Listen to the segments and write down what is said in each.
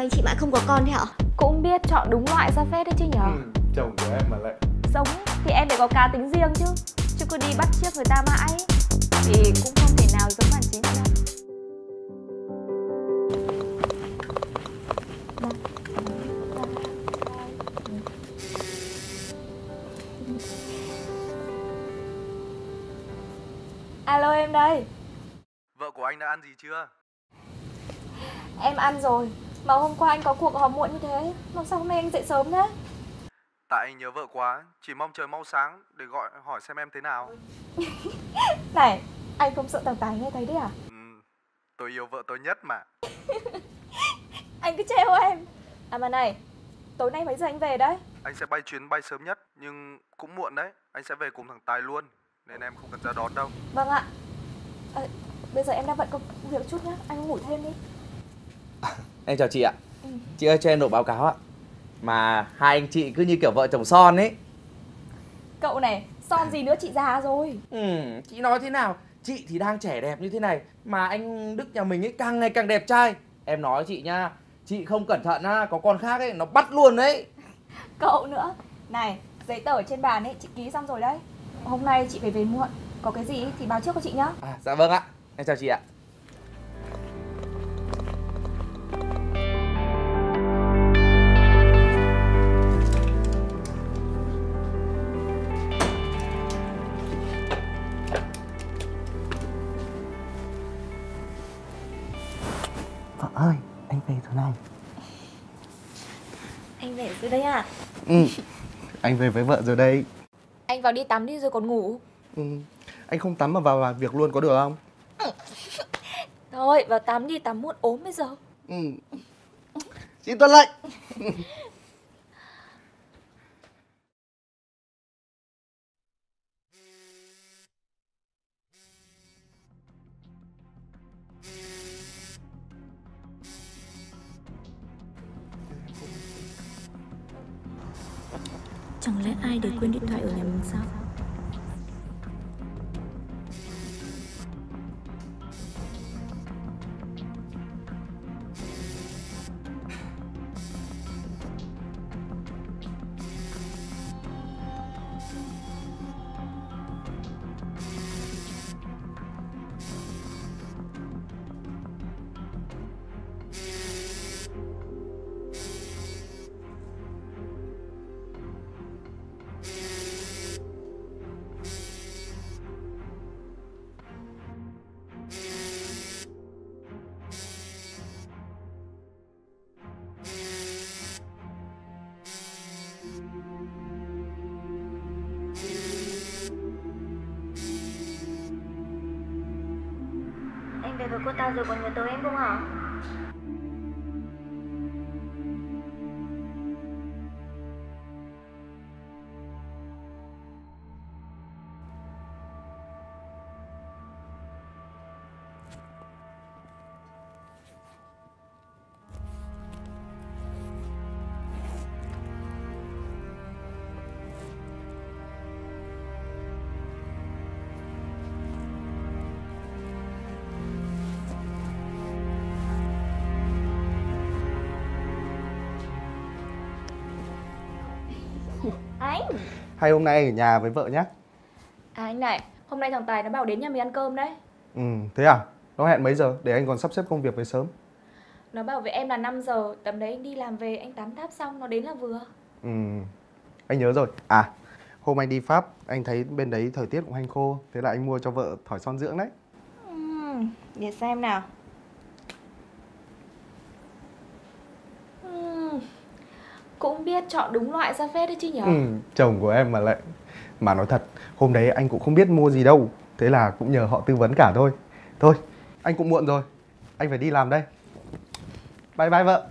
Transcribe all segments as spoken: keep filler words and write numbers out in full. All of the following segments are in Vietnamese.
anh chị mãi không có con thế hả? Cũng biết chọn đúng loại ra phết đấy chứ nhở. Ừ, chồng của em mà lại Sống thì em phải có cá tính riêng chứ. Chứ cứ đi bắt chước người ta mãi thì cũng không thể nào giống bản chính đâu. Alo, em đây. vợ của anh đã ăn gì chưa? Em ăn rồi. Mà hôm qua anh có cuộc họp muộn như thế, mà sao hôm nay anh dậy sớm thế? Tại anh nhớ vợ quá, chỉ mong trời mau sáng để gọi hỏi xem em thế nào. Này, anh không sợ thằng Tài nghe thấy đấy à? Ừ, tôi yêu vợ tôi nhất mà. Anh cứ trêu em. À mà này, tối nay mấy giờ anh về đấy? Anh sẽ bay chuyến bay sớm nhất, nhưng cũng muộn đấy. Anh sẽ về cùng thằng Tài luôn, nên em không cần ra đón đâu. Vâng ạ. À, bây giờ em đang bận công việc chút nhá, anh ngủ thêm đi. Em chào chị ạ. Ừ. Chị ơi cho em nộp báo cáo ạ. Mà hai anh chị cứ như kiểu vợ chồng son ấy. Cậu này, son gì nữa, chị già rồi. Ừ, chị nói thế nào? Chị thì đang trẻ đẹp như thế này, mà anh Đức nhà mình ấy càng ngày càng đẹp trai. Em nói chị nha, chị không cẩn thận á, có con khác ấy, nó bắt luôn đấy. Cậu nữa. Này, giấy tờ ở trên bàn ấy, chị ký xong rồi đấy. Hôm nay chị phải về muộn, có cái gì thì báo trước cho chị nhá. À, dạ vâng ạ. Em chào chị ạ. Vợ ơi, anh về rồi này. Anh về rồi đấy à? Ừ, anh về với vợ rồi đây. Anh vào đi tắm đi rồi còn ngủ. Ừ, anh không tắm mà vào làm việc luôn có được không? Thôi, vào tắm đi, tắm muộn ốm bây giờ. Ừ. Xin tuân lệnh. Chẳng lẽ ai để quên điện thoại ở nhà mình sao? Anh về với cô ta rồi còn nhớ tới em không hả? Anh. Hay hôm nay ở nhà với vợ nhé. À anh này, hôm nay thằng Tài nó bảo đến nhà mình ăn cơm đấy. Ừ, thế à? Nó hẹn mấy giờ để anh còn sắp xếp công việc về sớm. Nó bảo với em là năm giờ, tầm đấy anh đi làm về, anh tắm tháp xong nó đến là vừa. Ừ, anh nhớ rồi. À, hôm anh đi Pháp, anh thấy bên đấy thời tiết cũng hanh khô. Thế là anh mua cho vợ thỏi son dưỡng đấy. Ừ, để xem nào. Ừ, cũng biết chọn đúng loại ra phết đấy chứ nhở. Ừ, chồng của em mà lại. Mà nói thật, hôm đấy anh cũng không biết mua gì đâu. Thế là cũng nhờ họ tư vấn cả thôi. Thôi, anh cũng muộn rồi. Anh phải đi làm đây. Bye bye vợ.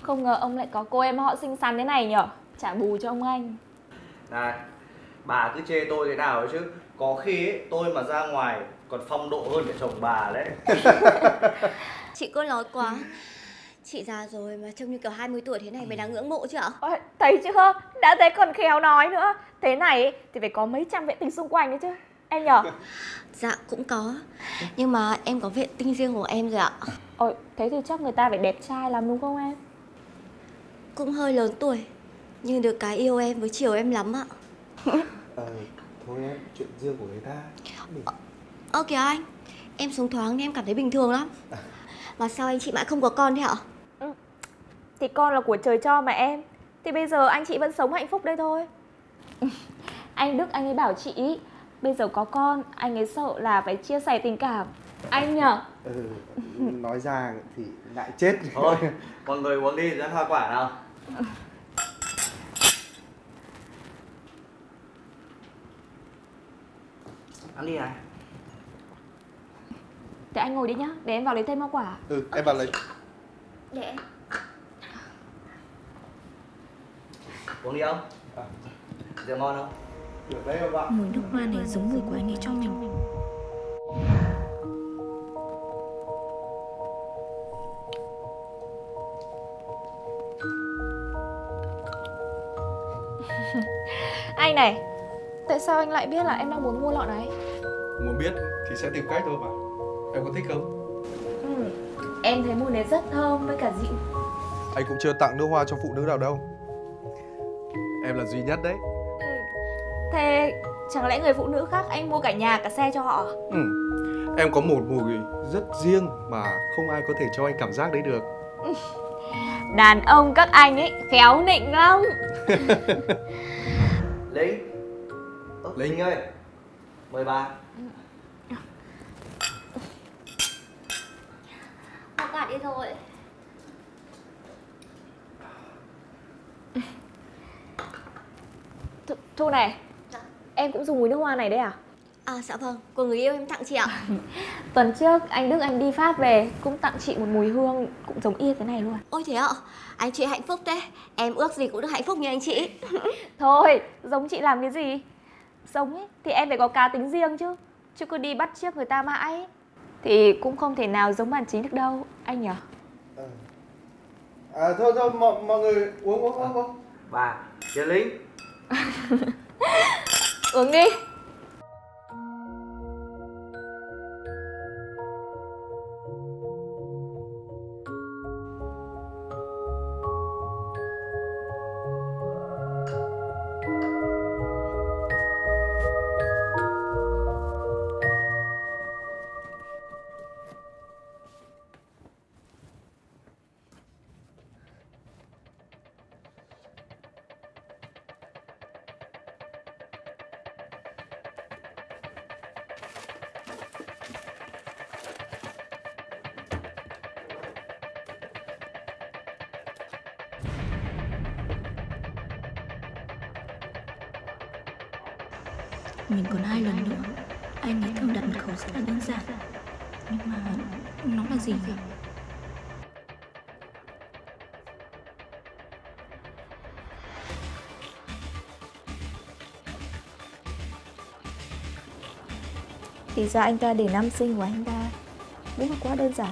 Không ngờ ông lại có cô em họ xinh xắn thế này nhở. Trả bù cho ông anh. Này, bà cứ chê tôi thế nào ấy chứ. Có khi ấy, tôi mà ra ngoài còn phong độ hơn cả chồng bà đấy. Chị cứ nói quá. Chị già rồi mà trông như kiểu hai mươi tuổi thế này mới đáng ngưỡng mộ chứ ạ? Ôi, thấy chưa? Đã thấy còn khéo nói nữa. Thế này ấy, thì phải có mấy trăm vệ tinh xung quanh đấy chứ. Em nhở? Dạ cũng có. Nhưng mà em có vệ tinh riêng của em rồi ạ. Ôi, thế thì chắc người ta phải đẹp trai lắm đúng không em? Cũng hơi lớn tuổi, nhưng được cái yêu em với chiều em lắm ạ. Ờ, thôi em, chuyện riêng của người ta. Ơ ờ, kìa anh, em sống thoáng nên em cảm thấy bình thường lắm. Mà sao anh chị mãi không có con thế ạ? Ừ. Thì con là của trời cho mà em. Thì bây giờ anh chị vẫn sống hạnh phúc đây thôi. Anh Đức anh ấy bảo chị bây giờ có con anh ấy sợ là phải chia sẻ tình cảm. Anh nhở? Ừ, nói ra thì ngại chết. Thôi, mọi người uống đi, ăn hoa quả nào. Ăn đi này. Thế anh ngồi đi nhá, để em vào lấy thêm hoa quả. Ừ, em vào lấy. Để em. Uống đi không? À, Rượu ngon không? được đấy em ạ. Mùi nước hoa này giống mùi của anh ấy cho mình. Anh này, tại sao anh lại biết là em đang muốn mua lọ này? Muốn biết thì sẽ tìm cách thôi mà. Em có thích không? Ừ, em thấy mùi này rất thơm với cả dịu. Anh cũng chưa tặng nước hoa cho phụ nữ nào đâu. Em là duy nhất đấy. Ừ. Thế chẳng lẽ người phụ nữ khác anh mua cả nhà cả xe cho họ? Ừ. Em có một mùi rất riêng mà không ai có thể cho anh cảm giác đấy được. Đàn ông các anh ấy khéo nịnh lắm. Linh. Ơ, Linh. Linh ơi. Mời bà. Hoa quả đi rồi. Thu, Thu này, Dạ. em cũng dùng mùi nước hoa này đấy à? À dạ vâng, của người yêu em tặng chị ạ. Tuần trước anh Đức anh đi Pháp về cũng tặng chị một mùi hương cũng giống y thế này luôn. Ôi thế ạ, anh chị hạnh phúc thế. Em ước gì cũng được hạnh phúc như anh chị. Thôi, giống chị làm cái gì? Giống ấy thì em phải có cá tính riêng chứ. Chứ cứ đi bắt chước người ta mãi thì cũng không thể nào giống bản chính được đâu, anh nhỉ? À thôi thôi mọi, mọi người uống uống uống uống. Bà, Yến Linh. Uống đi. Mình còn hai lần nữa. Anh ấy thường đặt mật khẩu rất là đơn giản. Nhưng mà nó là gì vậy? Thì ra anh ta để năm sinh của anh ta. Đúng là quá đơn giản.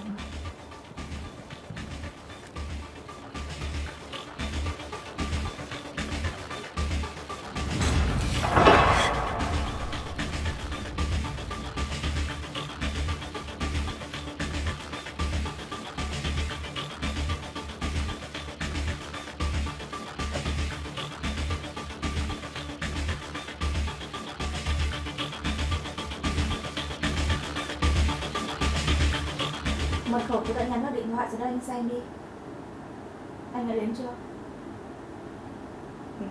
Mật khẩu tôi đã nhắn vào điện thoại rồi đây, anh xem đi. Anh đã đến chưa? Ừ.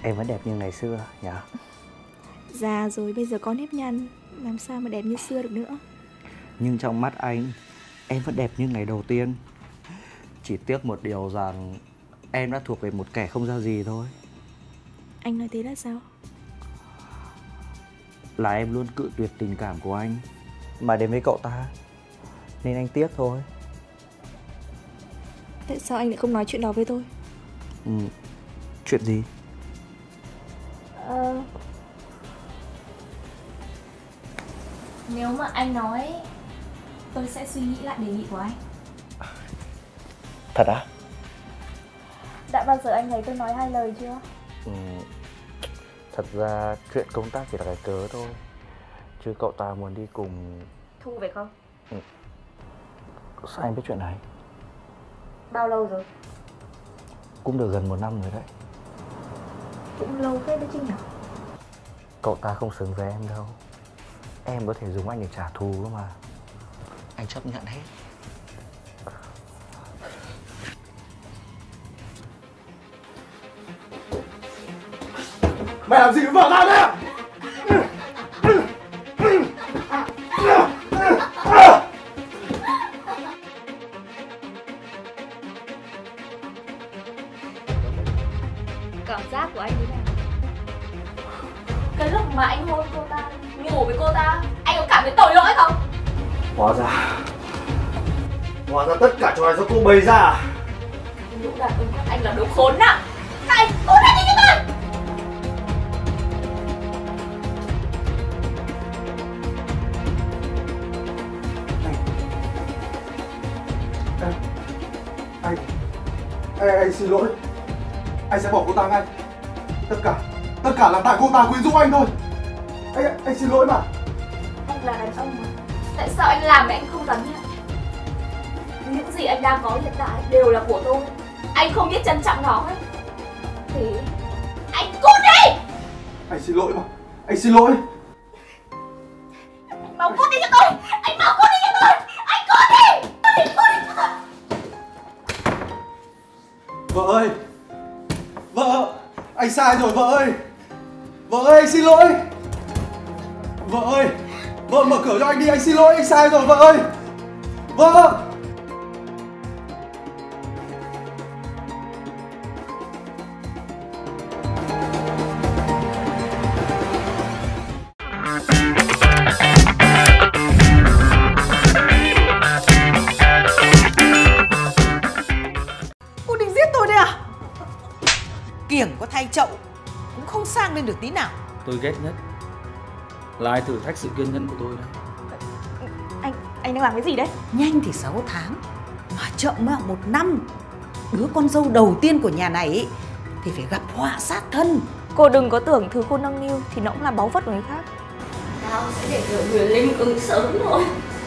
Em vẫn đẹp như ngày xưa nhỉ? Già rồi bây giờ có nếp nhăn, làm sao mà đẹp như xưa được nữa. Nhưng trong mắt anh, em vẫn đẹp như ngày đầu tiên. Chỉ tiếc một điều rằng em đã thuộc về một kẻ không ra gì thôi. Anh nói thế là sao? Là em luôn cự tuyệt tình cảm của anh mà đến với cậu ta, nên anh tiếc thôi. Tại sao anh lại không nói chuyện đó với tôi? Ừ. Chuyện gì? Ờ... Nếu mà anh nói, tôi sẽ suy nghĩ lại đề nghị của anh. Thật á? Đã bao giờ anh thấy tôi nói hai lời chưa? Ừ. Thật ra chuyện công tác chỉ là cái cớ thôi, chứ cậu ta muốn đi cùng Thu phải không? Ừ. Sao anh biết chuyện này? Bao lâu rồi? Cũng được gần một năm rồi đấy. Cũng lâu phết đấy chứ nhỉ? Cậu ta không xứng với em đâu. Em có thể dùng anh để trả thù cơ mà. Anh chấp nhận hết. Mày làm gì với vợ tao đấy? Cảm giác của anh thế nào? Cái lúc mà anh hôn cô ta, ngủ với cô ta, anh có cảm thấy tội lỗi không? Hóa ra Hóa ra tất cả trò này do cô bày ra à? Cái lũ đàn ông các anh là đồ khốn nạn. Các anh cố lên đi cho tôi! Anh anh, anh xin lỗi. Anh sẽ bỏ cô ta ngay. Tất cả Tất cả là tại cô ta quyến rũ anh thôi. Anh anh xin lỗi mà. Anh là đàn ông mà, tại sao anh làm mà anh không dám nhận? Những gì anh đang có hiện tại đều là của tôi. Anh không biết trân trọng nó ấy. Thì anh cút đi! Anh xin lỗi mà. Anh xin lỗi. Anh mau cút đi cho tôi! Anh mau cút đi cho tôi! Anh cút đi! Cút đi, cút đi cho tôi! Vợ ơi! Vợ! Anh sai rồi vợ ơi! Vợ ơi anh xin lỗi! Vợ ơi! Vợ mở cửa cho anh đi, anh xin lỗi, anh sai rồi vợ ơi! Vợ! Cô định giết tôi đấy à? Kiểng có thay chậu cũng không sang lên được tí nào. Tôi ghét nhất là ai thử thách sự kiên nhẫn của tôi đấy. Anh, anh đang làm cái gì đấy? Nhanh thì sáu tháng, mà chậm mà một năm. Đứa con dâu đầu tiên của nhà này ý, thì phải gặp họa sát thân. Cô đừng có tưởng thứ cô nâng niu thì nó cũng là báu vật của người khác. Tao sẽ để người huyền linh ứng sớm thôi.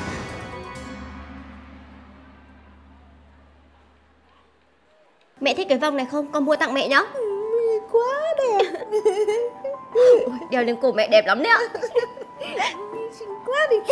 Mẹ thích cái vòng này không? Con mua tặng mẹ nhá. Quá đẹp. Ôi, đeo lên cổ mẹ đẹp lắm đấy ạ. Xinh quá đi.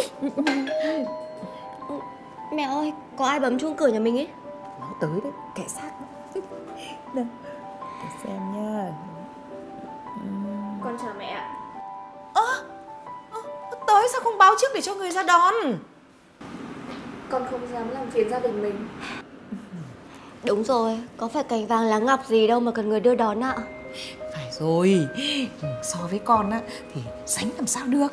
Mẹ ơi, có ai bấm chuông cửa nhà mình ấy? Nó tới đấy, kệ sát. Đâu, để xem nha. Con chào mẹ ạ. Ơ, ơ, tới sao không báo trước để cho người ra đón? Con không dám làm phiền gia đình mình. Đúng rồi, có phải cành vàng lá ngọc gì đâu mà cần người đưa đón ạ. Phải rồi, so với con á thì sánh làm sao được.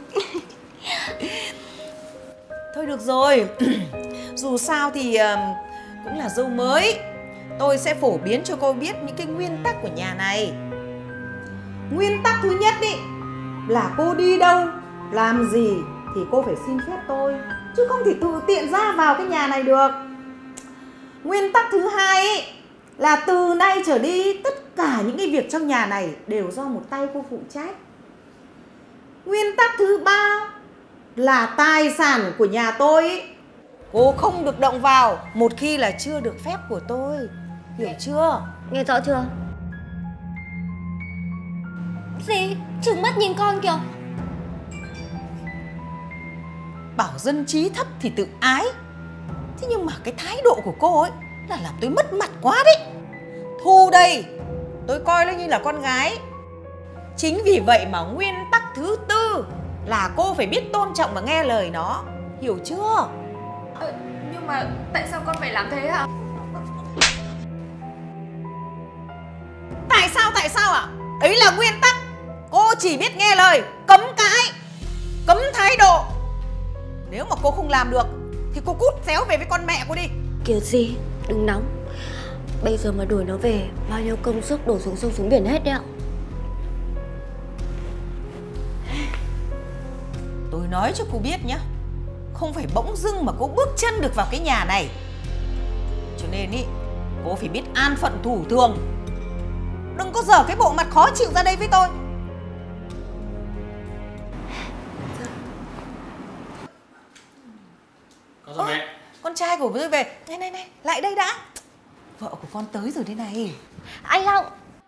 Thôi được rồi. Dù sao thì uh, cũng là dâu mới. Tôi sẽ phổ biến cho cô biết những cái nguyên tắc của nhà này. Nguyên tắc thứ nhất ý, là cô đi đâu, làm gì thì cô phải xin phép tôi, chứ không thể tự tiện ra vào cái nhà này được. Nguyên tắc thứ hai ý, là từ nay trở đi tất cả những cái việc trong nhà này đều do một tay cô phụ trách. Nguyên tắc thứ ba là tài sản của nhà tôi ý, cô không được động vào một khi là chưa được phép của tôi. Hiểu chưa? Nghe rõ chưa? Gì? Trừng mắt nhìn con kìa. Bảo dân trí thấp thì tự ái. Thế nhưng mà cái thái độ của cô ấy là làm tôi mất mặt quá đấy. Thu đây, tôi coi nó như là con gái, Chính vì vậy mà nguyên tắc thứ tư là cô phải biết tôn trọng và nghe lời nó. Hiểu chưa? Ờ, nhưng mà tại sao con phải làm thế hả? Tại sao tại sao ạ? À? Ấy là nguyên tắc. Cô chỉ biết nghe lời, cấm cãi, cấm thái độ. Nếu mà cô không làm được thì cô cút xéo về với con mẹ cô đi. Kiệt gì, đừng nóng. Bây giờ mà đuổi nó về, bao nhiêu công sức đổ xuống sông xuống biển hết đấy ạ. Tôi nói cho cô biết nhá, không phải bỗng dưng mà cô bước chân được vào cái nhà này. Cho nên ý, cô phải biết an phận thủ thường. Đừng có dở cái bộ mặt khó chịu ra đây với tôi. Con rồi mẹ. Con trai của tôi về. Này này này, lại đây đã. Vợ của con tới rồi đây này. Anh Long.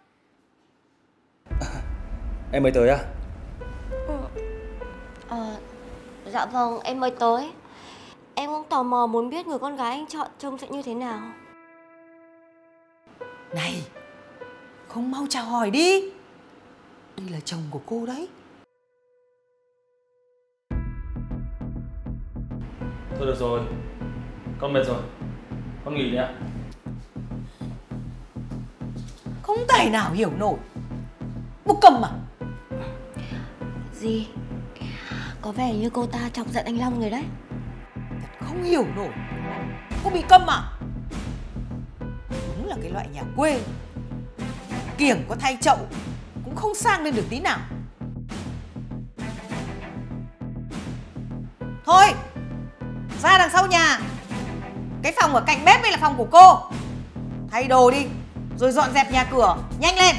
Em mới tới à? Ừ. Ờ, dạ vâng, em mới tới. Em cũng tò mò muốn biết người con gái anh chọn trông sẽ như thế nào. Này, không mau chào hỏi đi. Đây là chồng của cô đấy. Thôi được rồi, con mệt rồi, con nghỉ đi ạ. Không tài nào hiểu nổi. Bốc cầm à? Gì? Có vẻ như cô ta chọc giận anh Long rồi đấy. Thật không hiểu nổi. Cô bị câm à? Đúng là cái loại nhà quê. Kiểng có thay chậu cũng không sang lên được tí nào. Thôi, ra đằng sau nhà. Cái phòng ở cạnh bếp đây là phòng của cô. Thay đồ đi, rồi dọn dẹp nhà cửa, nhanh lên.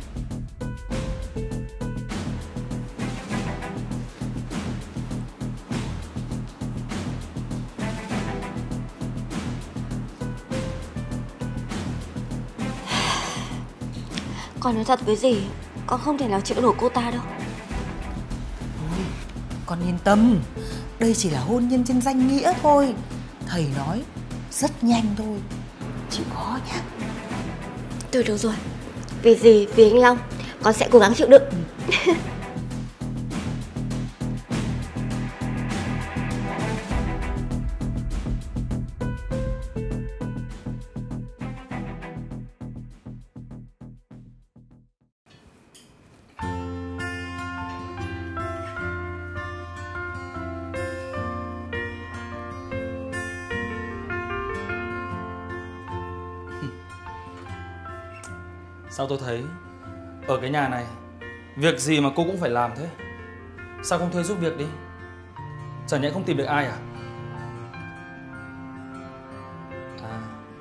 Con nói thật với dì, con không thể nào chịu nổi cô ta đâu. Thôi, con yên tâm. Đây chỉ là hôn nhân trên danh nghĩa thôi. Thầy nói rất nhanh thôi, chịu khó nhá. Thôi được rồi, vì gì, vì anh Long, con sẽ cố gắng chịu đựng. Sao tôi thấy ở cái nhà này việc gì mà cô cũng phải làm thế? Sao không thuê giúp việc đi? Chẳng nhẽ không tìm được ai à? À,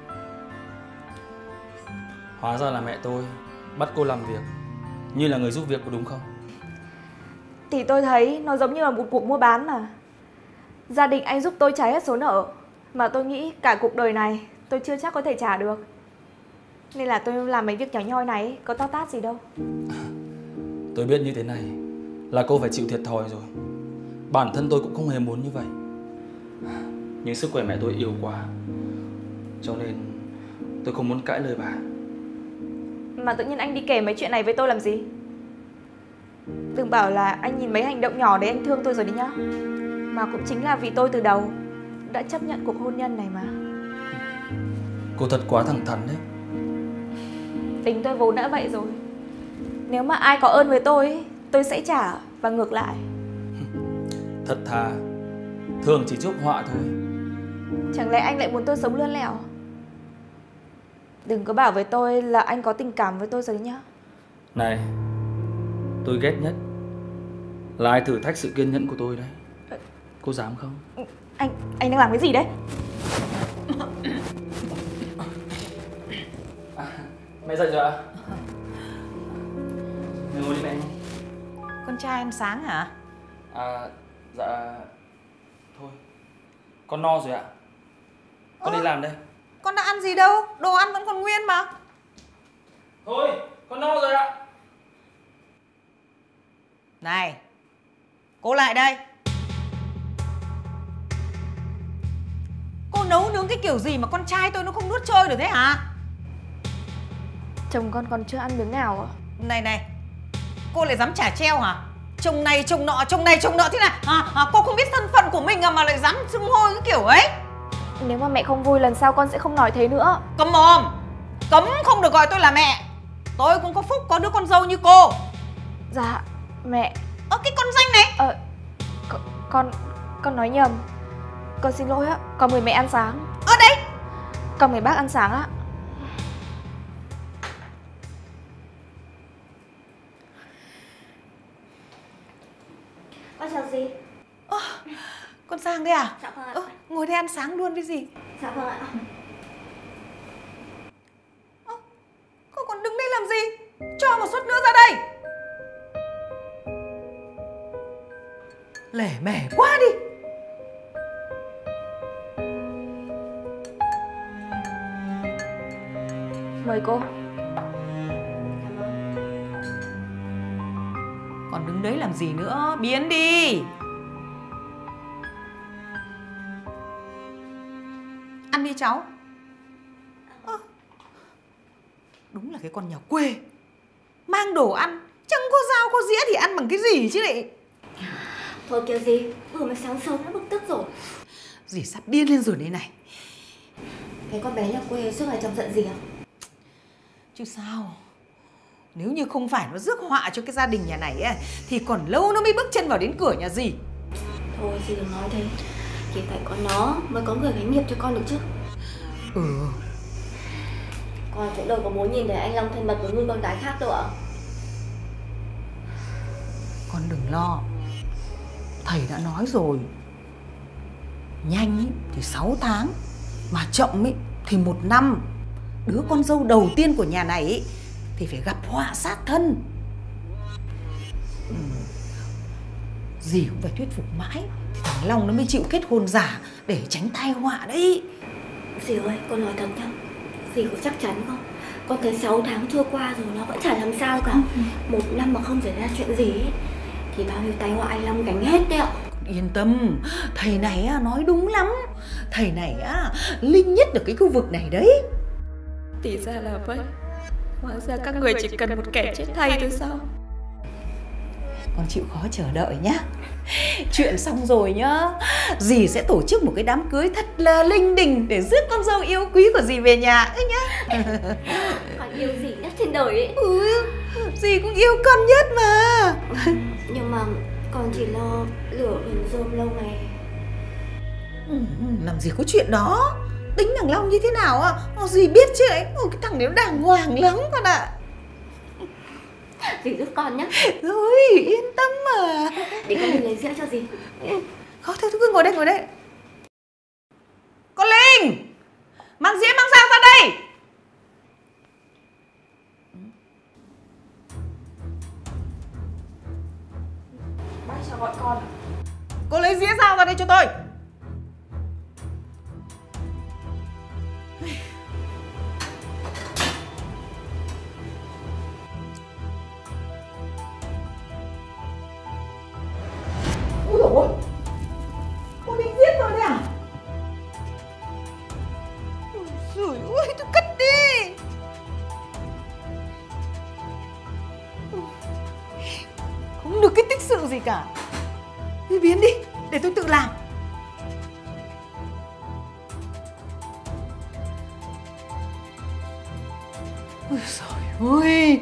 hóa ra là mẹ tôi bắt cô làm việc như là người giúp việc, có đúng không? Thì tôi thấy nó giống như là một cuộc mua bán mà. Gia đình anh giúp tôi trả hết số nợ mà tôi nghĩ cả cuộc đời này tôi chưa chắc có thể trả được. Nên là tôi làm mấy việc nhỏ nhoi này có to tát gì đâu. Tôi biết như thế này là cô phải chịu thiệt thòi rồi. Bản thân tôi cũng không hề muốn như vậy. Nhưng sức khỏe mẹ tôi yếu quá, cho nên tôi không muốn cãi lời bà. Mà tự nhiên anh đi kể mấy chuyện này với tôi làm gì? Đừng bảo là anh nhìn mấy hành động nhỏ đấy anh thương tôi rồi đi nhá. Mà cũng chính là vì tôi từ đầu đã chấp nhận cuộc hôn nhân này mà. Cô thật quá thẳng thắn đấy. Tính tôi vốn đã vậy rồi. Nếu mà ai có ơn với tôi, tôi sẽ trả và ngược lại. Thật thà, thường chỉ chuốc họa thôi. Chẳng lẽ anh lại muốn tôi sống lươn lẹo? Đừng có bảo với tôi là anh có tình cảm với tôi rồi nhá. Này, tôi ghét nhất là ai thử thách sự kiên nhẫn của tôi đấy. Cô dám không? Anh, anh đang làm cái gì đấy? À, mẹ dậy rồi ạ? Mẹ ngồi đi mẹ. Con trai ăn sáng hả? À, dạ... Thôi, con no rồi ạ. Con Ơ, đi làm đây. Con đã ăn gì đâu, đồ ăn vẫn còn nguyên mà. Thôi, con no rồi ạ. Này, cô lại đây. Cô nấu nướng cái kiểu gì mà con trai tôi nó không nuốt trôi được thế hả? Chồng con còn chưa ăn miếng nào à? Này này, cô lại dám trả treo hả? Chồng này chồng nọ, chồng này chồng nọ thế này à, à, cô không biết thân phận của mình à mà lại dám xưng hô cái kiểu ấy. Nếu mà mẹ không vui lần sau con sẽ không nói thế nữa. Cấm mồm, cấm không được gọi tôi là mẹ. Tôi cũng có phúc có đứa con dâu như cô. Dạ mẹ. Ơ cái con danh này. Ờ con con, con nói nhầm. Con xin lỗi á, con mời mẹ ăn sáng. Ở đây con mời bác ăn sáng á. Con chào dì. Ơ, con Sang đây à? Dạ vâng ạ. Ơ, ngồi đây ăn sáng luôn với dì. Dạ vâng ạ. Ơ, con còn đứng đây làm gì? Cho một suất nữa ra đây. Lẻ mẻ quá đi. Mời cô. Còn đứng đấy làm gì nữa? Biến đi. Ăn đi cháu. À, đúng là cái con nhà quê. Mang đồ ăn, chẳng có dao có dĩa thì ăn bằng cái gì chứ lại. Thôi kêu gì, vừa mới sáng sớm đã bực tức rồi. Dì sắp điên lên rồi đây này. Cái con bé nhà quê suốt ngày chọc giận gì à? Chứ sao. Nếu như không phải nó rước họa cho cái gia đình nhà này ấy, thì còn lâu nó mới bước chân vào đến cửa nhà dì. Thôi dì đừng nói thế. Thì phải có nó mới có người gánh nghiệp cho con được chứ. Ừ. Con cũng đâu có muốn nhìn thấy anh Long thân mật với người con gái khác đâu ạ. Con đừng lo. Thầy đã nói rồi. Nhanh ý, thì sáu tháng. Mà chậm ý, thì một năm. Đứa con dâu đầu tiên của nhà này ý, thì phải gặp họa sát thân. Ừ. Dì cũng phải thuyết phục mãi thì thằng Long nó mới chịu kết hôn giả để tránh tai họa đấy. Dì ơi, con nói thật nhá. Dì có chắc chắn không? Con thấy sáu tháng trôi qua rồi nó vẫn chả làm sao cả. Một năm mà không xảy ra chuyện gì ấy, thì bao nhiêu tai họa anh Long gánh hết đấy ạ. Yên tâm, thầy này nói đúng lắm. Thầy này linh nhất được cái khu vực này đấy. Thì ra là vậy. Hóa ra các người chỉ cần một kẻ chết thay thôi sao? Con chịu khó chờ đợi nhá. Chuyện xong rồi nhá, dì sẽ tổ chức một cái đám cưới thật là linh đình để rước con dâu yêu quý của dì về nhà ấy nhá. Con yêu dì nhất trên đời ấy. Ừ, dì cũng yêu con nhất mà. Nhưng mà con chỉ lo lửa gần rơm lâu ngày. Ừ, làm gì có chuyện đó. Tính thằng Long như thế nào á, dì biết chứ ấy. Ôi, cái thằng này nó đàng hoàng lắm con ạ. Dì giúp con nhé. Rồi, yên tâm mà. Để con đi lấy dĩa cho dì. Thôi, thôi, cứ ngồi đây, ngồi đây. Con Linh, mang dĩa mang dao ra đây. Bác chào gọi con à? Cô lấy dĩa dao ra đây cho tôi. Ôi dồi ôi, cô định giết tôi đấy à? Ôi giời ơi, tôi cất đi. Không được cái tích sự gì cả. Đi biến đi, để tôi tự làm. Ôi giời ơi.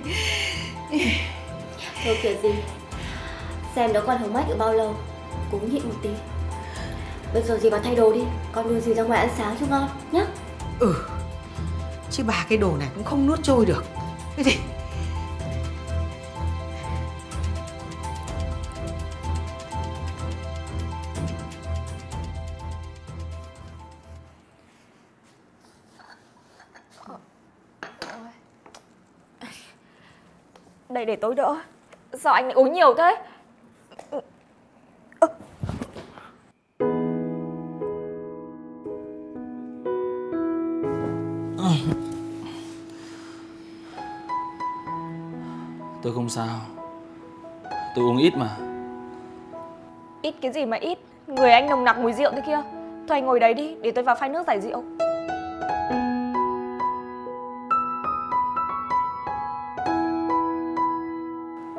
Thôi kiểu gì, xem nó còn hồng mách được bao lâu, cũng nhịn một tí. Bây giờ dì vào thay đồ đi, con đưa dì ra ngoài ăn sáng cho ngon nhá. Ừ, chứ ba cái đồ này cũng không nuốt trôi được. Cái gì? Đây để tôi đỡ. Sao anh lại uống nhiều thế? Ơ. Tôi không sao. Tôi uống ít mà. Ít cái gì mà ít? Người anh nồng nặc mùi rượu thế kia. Thôi anh ngồi đấy đi, để tôi vào pha nước giải rượu.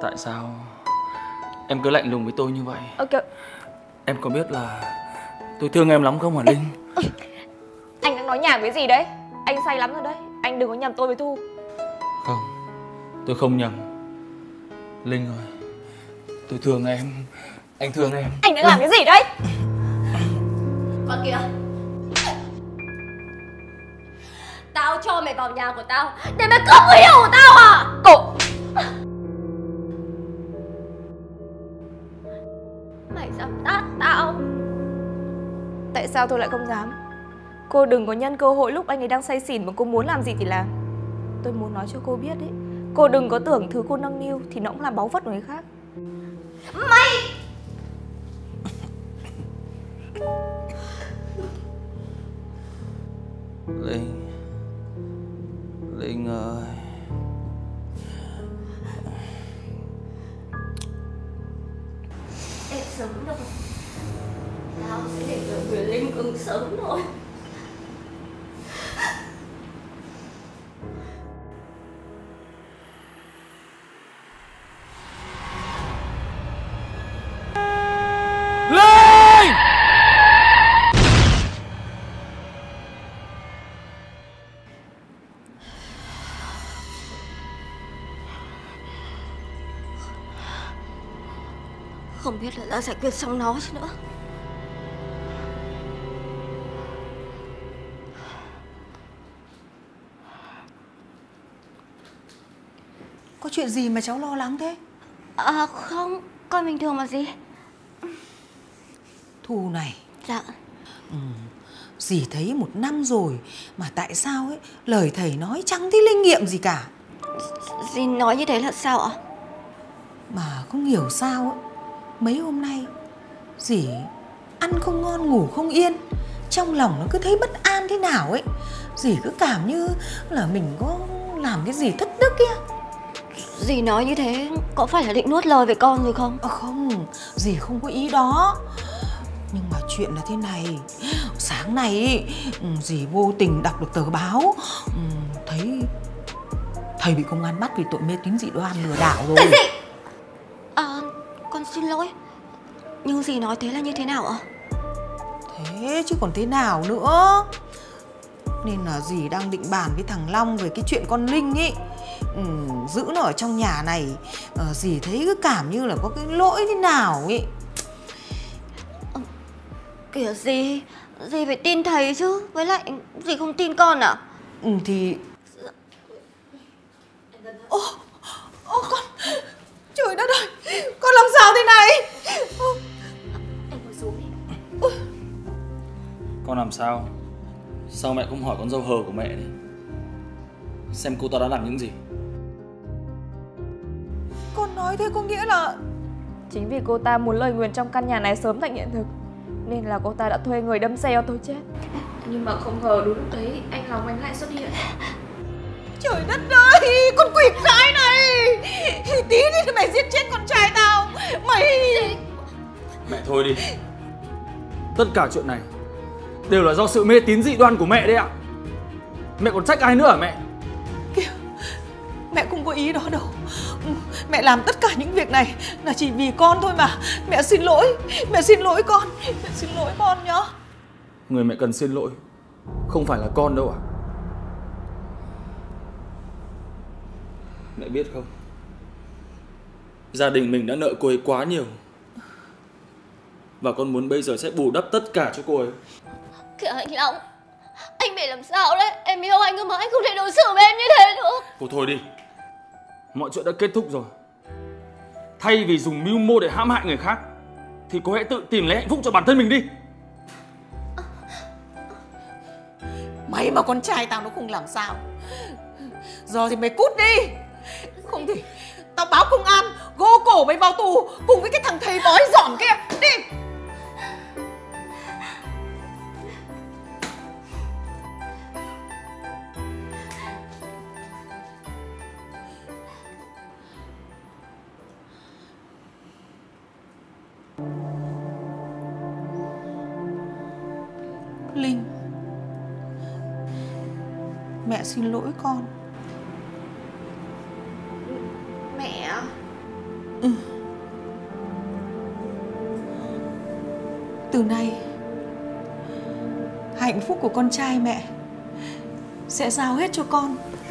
Tại sao em cứ lạnh lùng với tôi như vậy? Ok. Em có biết là tôi thương em lắm không hả Linh? Anh đang nói nhảm cái gì đấy? Anh say lắm rồi đấy. Anh đừng có nhầm tôi với Thu. Không, tôi không nhầm. Linh ơi, tôi thương em. Anh thương em. Anh đang làm cái gì đấy? Con kìa, tao cho mày vào nhà của tao để mày cướp người yêu của tao à? Cô... Mày dám tát tao? Tại sao tôi lại không dám? Cô đừng có nhân cơ hội lúc anh ấy đang say xỉn mà cô muốn làm gì thì làm. Tôi muốn nói cho cô biết đấy, cô đừng có tưởng thứ cô nâng niu thì nó cũng là báu vật của người khác. Mày! Linh, Linh ơi. Em sớm đâu, tao sẽ để cho Huyền Linh cứng sớm thôi. Linh! Không biết là đã giải quyết xong nó chứ nữa. Có chuyện gì mà cháu lo lắng thế? À không, con bình thường mà gì. Thu này. Dạ. Ừ, dì thấy một năm rồi mà tại sao ấy lời thầy nói chẳng thấy linh nghiệm gì cả. Dì nói như thế là sao ạ? Mà không hiểu sao ấy, mấy hôm nay dì ăn không ngon ngủ không yên, trong lòng nó cứ thấy bất an thế nào ấy. Dì cứ cảm như là mình có làm cái gì thất đức kia. Dì nói như thế có phải là định nuốt lời về con rồi không? À không, dì không có ý đó. Nhưng mà chuyện là thế này. Sáng nay dì vô tình đọc được tờ báo, thấy thầy bị công an bắt vì tội mê tín dị đoan lừa đảo rồi. Cái gì? À, con xin lỗi. Nhưng dì nói thế là như thế nào ạ? Thế chứ còn thế nào nữa. Nên là dì đang định bàn với thằng Long về cái chuyện con Linh ý. Ừ, giữ nó ở trong nhà này. à, Dì thấy cứ cảm như là có cái lỗi thế nào ý. à, Kìa dì, dì phải tin thầy chứ. Với lại dì không tin con à? Ừ thì... Ô, ô con... Trời đất ơi, con làm sao thế này? Ô. Anh ngồi xuống đi. Con làm sao? Sao mẹ không hỏi con dâu hờ của mẹ đi, xem cô ta đã làm những gì. Con nói thế có nghĩa là... Chính vì cô ta muốn lời nguyền trong căn nhà này sớm thành hiện thực nên là cô ta đã thuê người đâm xe cho tôi chết. Nhưng mà không ngờ đúng lúc đấy anh Long anh lại xuất hiện. Trời đất ơi, con quỷ cái này. Tí thì mày giết chết con trai tao. Mày... Mẹ thôi đi. Tất cả chuyện này đều là do sự mê tín dị đoan của mẹ đấy ạ. Mẹ còn trách ai nữa hả mẹ? Kìa, mẹ không có ý đó đâu. Mẹ làm tất cả những việc này là chỉ vì con thôi mà. Mẹ xin lỗi, mẹ xin lỗi con. Mẹ xin lỗi con nhá. Người mẹ cần xin lỗi không phải là con đâu ạ. Mẹ biết không, gia đình mình đã nợ cô ấy quá nhiều, và con muốn bây giờ sẽ bù đắp tất cả cho cô ấy. Kìa anh Long, anh bị làm sao đấy? Em yêu anh cơ mà anh không thể đối xử với em như thế nữa. Cô thôi đi, mọi chuyện đã kết thúc rồi. Thay vì dùng mưu mô để hãm hại người khác thì cô hãy tự tìm lấy hạnh phúc cho bản thân mình đi. May mà con trai tao nó không làm sao. Giờ thì mày cút đi. Không thì tao báo công an gô cổ mày vào tù cùng với cái thằng thầy bói giỏm kia. Đi. Linh, mẹ xin lỗi con. Mẹ, Từ nay hạnh phúc của con trai mẹ sẽ giao hết cho con.